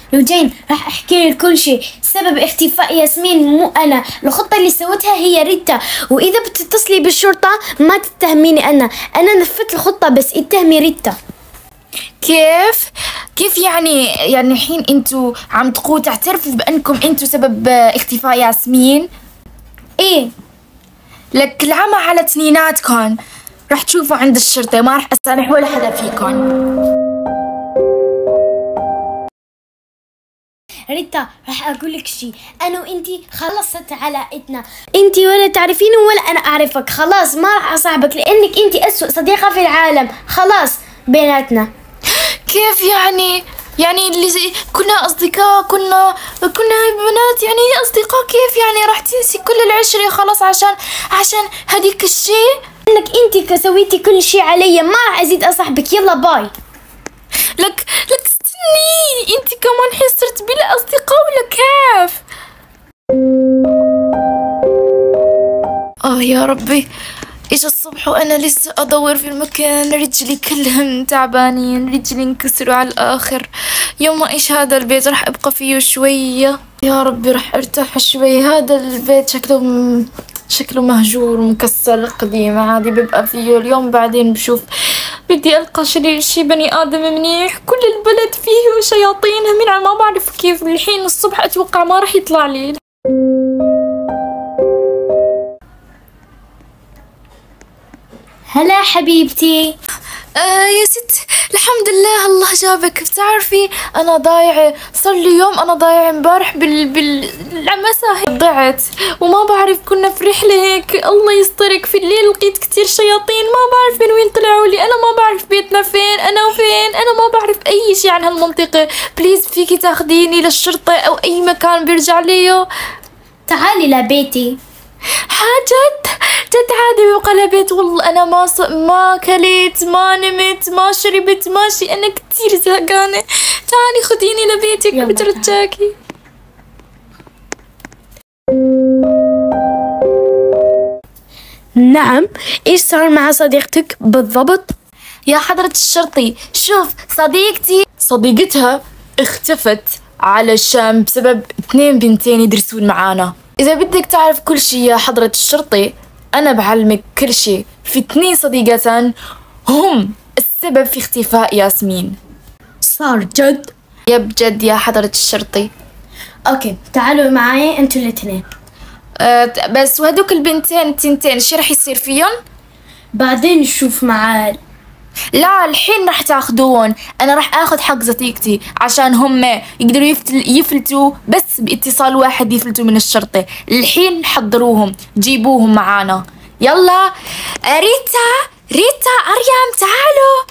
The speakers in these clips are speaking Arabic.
لوجين راح احكي لك كل شيء. سبب اختفاء ياسمين مو انا، الخطة اللي سوتها هي ريتا، واذا بتتصلي بالشرطة ما تتهميني انا نفذت الخطة، بس اتهمي ريتا. كيف يعني الحين انتوا عم تقولوا تعترفوا بانكم انتوا سبب اختفاء ياسمين؟ ايه لك العمى على تنيناتكم، رح تشوفوا عند الشرطة، ما رح اسامح ولا حدا فيكم. ريتا راح اقول لك شيء، انا وانتي خلصت علاقتنا، انتي ولا تعرفيني ولا انا اعرفك، خلاص ما راح اصاحبك لانك انتي اسوء صديقة في العالم، خلاص بيناتنا. كيف يعني اللي زي كنا اصدقاء، كنا بنات، يعني اصدقاء، كيف يعني راح تنسي كل العشرة خلاص عشان هديك الشيء؟ انك انتي سويتي كل شيء علي، ما راح ازيد اصاحبك، يلا باي. لك استني، انتي كمان حين صرت بلا اصدقاء ولا كيف؟ يا ربي، اجى الصبح وانا لسه ادور في المكان، رجلي كلهم تعبانين، رجلي انكسروا على الاخر. يوم ما ايش هذا البيت راح ابقى فيه شوية، يا ربي راح ارتاح شوي. هذا البيت شكله مهجور ومكسر قديم، عادي ببقى فيه اليوم بعدين بشوف. بدي القى شي بني ادم منيح، كل البلد فيه شياطين، همين ما بعرف كيف الحين الصبح اتوقع ما راح يطلع لي. هلا حبيبتي. يا ست، الحمد لله الله جابك. بتعرفي انا ضايعة، صار لي يوم انا ضايعة، امبارح بالمساء ضعت وما بعرف، كنا في رحلة هيك، الله يسترك، في الليل لقيت كتير شياطين، ما بعرف من وين طلعوا لي، انا ما بعرف بيتنا فين، انا وفين، انا ما بعرف اي شي عن هالمنطقة. بليز فيكي تاخديني للشرطة او اي مكان بيرجع ليه؟ تعالي لبيتي. جد عادي وقلبت، والله انا ما كليت، ما نمت، ما شربت، ماشي، انا كتير زهقانة. تعالي خديني لبيتك بترجاكي. نعم، ايش صار مع صديقتك بالضبط؟ يا حضرة الشرطي، شوف صديقتها اختفت علشان بسبب 2 بنتين يدرسون معانا. إذا بدك تعرف كل شي يا حضرة الشرطي، أنا بعلمك كل شي. في 2 صديقتان هم السبب في اختفاء ياسمين. صار جد؟ يب جد يا حضرة الشرطي. اوكي تعالوا معي انتوا الاثنين. بس وهدوك البنتين التنتين شي رح يصير فيهم؟ بعدين نشوف معاه. لا الحين رح تاخدون، انا رح اخذ حق صديقتي عشان هم يقدروا يفلتوا بس باتصال واحد، يفلتوا من الشرطة. الحين حضروهم، جيبوهم معانا، يلا. ريتا اريم تعالوا.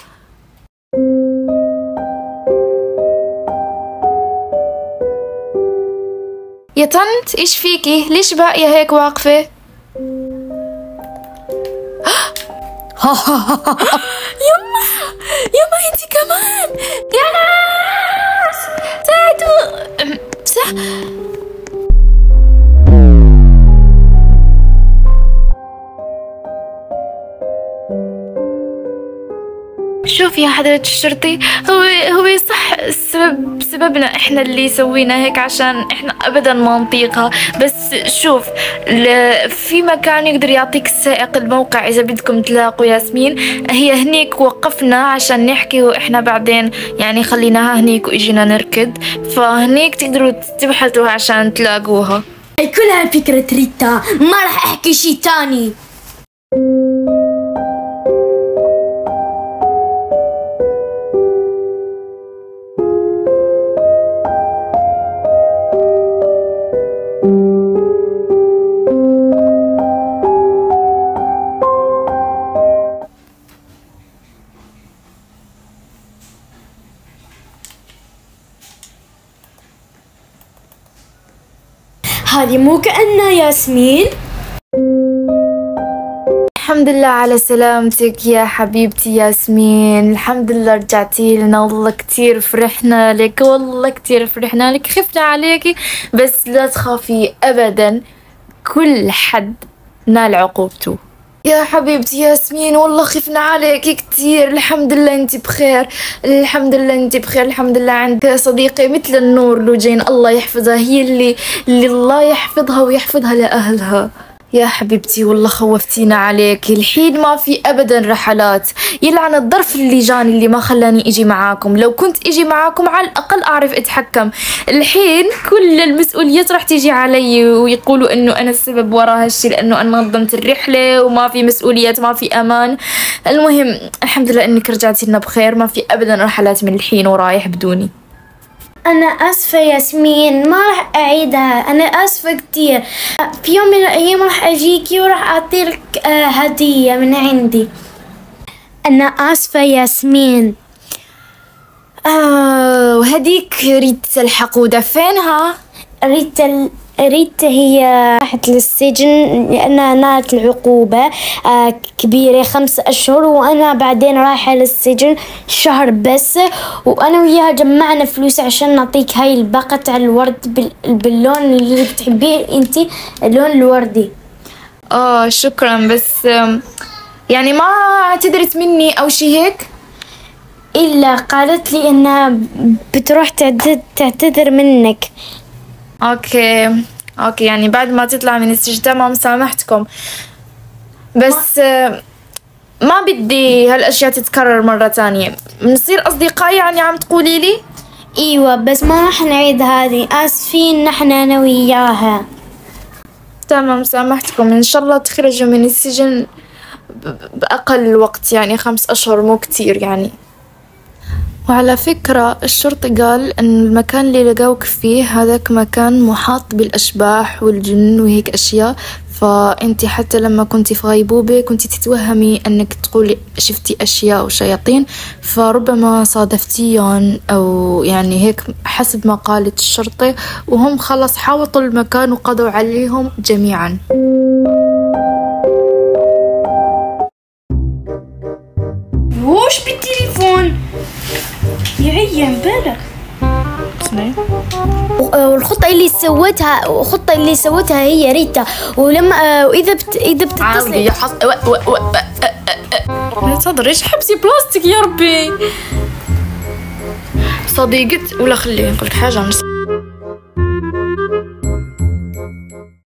يا طنط ايش فيكي؟ ليش باقية هيك واقفة؟ يما انتي كمان يا ناس ساعدوا. صح شوف يا حضرة الشرطي، هو صح سببنا احنا اللي سوينا هيك، عشان احنا ابدا ما نطيقها. بس شوف، في مكان يقدر يعطيك السائق الموقع اذا بدكم تلاقوا ياسمين. هي هنيك وقفنا عشان نحكي، واحنا بعدين يعني خليناها هنيك واجينا نركض، فهنيك تقدروا تبحثوا عشان تلاقوها. هي كلها فكرة ريتا، ما راح احكي شي تاني. هذه مو كأنها ياسمين. الحمد لله على سلامتك يا حبيبتي ياسمين، الحمد لله رجعتي لنا، والله كتير فرحنا لك، والله كتير فرحنا لك، خفنا عليكي، بس لا تخافي أبدا، كل حد نال عقوبته. يا حبيبتي ياسمين والله خفنا عليك كتير. الحمد لله انت بخير، الحمد لله انت بخير، الحمد لله. عندك صديقة مثل النور لوجين الله يحفظها، هي اللي الله يحفظها ويحفظها لأهلها. يا حبيبتي والله خوفتينا عليك. الحين ما في ابدا رحلات، يلعن الظرف اللي جاني اللي ما خلاني اجي معاكم. لو كنت اجي معاكم على الاقل اعرف اتحكم. الحين كل المسؤوليات راح تيجي علي ويقولوا انه انا السبب وراء هالشي، لانه انا نظمت الرحله وما في مسؤوليات ما في امان. المهم الحمد لله انك رجعتي لنا بخير، ما في ابدا رحلات من الحين ورايح بدوني. أنا آسفة ياسمين، ما راح أعيدها. أنا آسفة كتير. في يوم من الأيام راح أجيكي وراح أعطيلك هدية من عندي. أنا آسفة ياسمين. وهديك ريتا الحقودة فينها؟ ريتا هي راحت للسجن لأنها نالت العقوبة كبيرة 5 أشهر، وأنا بعدين رايحة للسجن شهر بس، وأنا وياها جمعنا فلوس عشان نعطيك هاي البقطع الورد باللون اللي بتحبيه انتي، اللون الوردي. شكرا، بس يعني ما اعتذرت مني أو شي هيك؟ إلا قالت لي إنها بتروح تعتذر منك. اوكي يعني بعد ما تطلع من السجن تمام سامحتكم، بس ما بدي هالاشياء تتكرر مرة تانية. بنصير اصدقاء يعني عم تقولي لي؟ ايوه بس ما راح نعيد هذه، اسفين نحن انا وياها. تمام سامحتكم. ان شاء الله تخرجوا من السجن باقل وقت، يعني 5 اشهر مو كتير يعني. وعلى فكرة الشرطي قال ان المكان اللي لقاوك فيه هذاك مكان محاط بالاشباح والجن وهيك اشياء، فانتي حتى لما كنتي في غيبوبة كنتي تتوهمي انك تقولي شفتي اشياء وشياطين، فربما صادفتيهم او يعني هيك حسب ما قالت الشرطة، وهم خلص حاوطوا المكان وقضوا عليهم جميعا. وش بالتليفون يعي بالك؟ والخطة اللي سوتها هي ريتا، ولما واذا بتتصلي يا حظ لا تضر ايش حبسي بلاستيك يا ربي. صديقة ولا خليني نقول لك حاجة.